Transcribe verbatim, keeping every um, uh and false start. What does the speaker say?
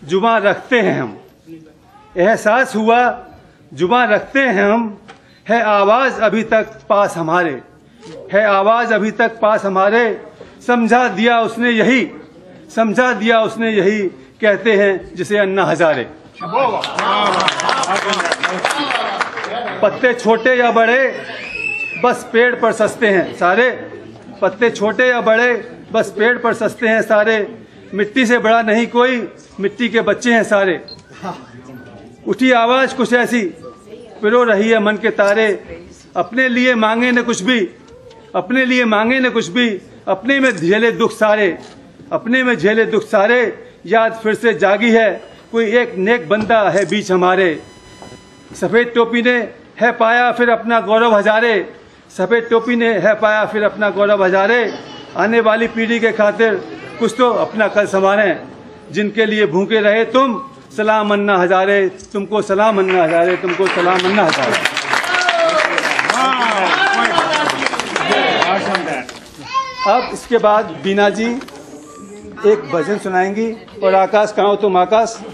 जुबां रखते हैं हम, एहसास हुआ जुबां रखते हैं हम, है आवाज़ अभी तक पास हमारे, है आवाज़ अभी तक पास हमारे, समझा दिया उसने यही, समझा दिया उसने यही, कहते हैं जिसे अन्ना हजारे। पत्ते छोटे या बड़े बस पेड़ पर सस्ते हैं सारे, पत्ते छोटे या बड़े बस पेड़ पर सस्ते हैं सारे, मिट्टी से बड़ा नहीं कोई, मिट्टी के बच्चे हैं सारे। उठी आवाज़ कुछ ऐसी, पिरो रही है मन के तारे, अपने लिए मांगे न कुछ भी, अपने लिए मांगे न कुछ भी, अपने में झेले दुख सारे, अपने में झेले दुख सारे, याद फिर से जागी है, कोई एक नेक बंदा है बीच हमारे। सफ़ेद टोपी ने है पाया फिर अपना गौरव हजारे, सफ़ेद टोपी ने है पाया फिर अपना गौरव हजारे, आने वाली पीढ़ी के खातिर कुछ तो अपना कल संवारें, जिनके लिए भूखे रहे तुम, सलाम अन्ना हजारे, तुमको सलाम अन्ना हजारे, तुमको सलाम अन्ना हजारे। अब इसके बाद बीना जी एक भजन सुनाएंगी, और आकाश कहाँ हो तुम आकाश।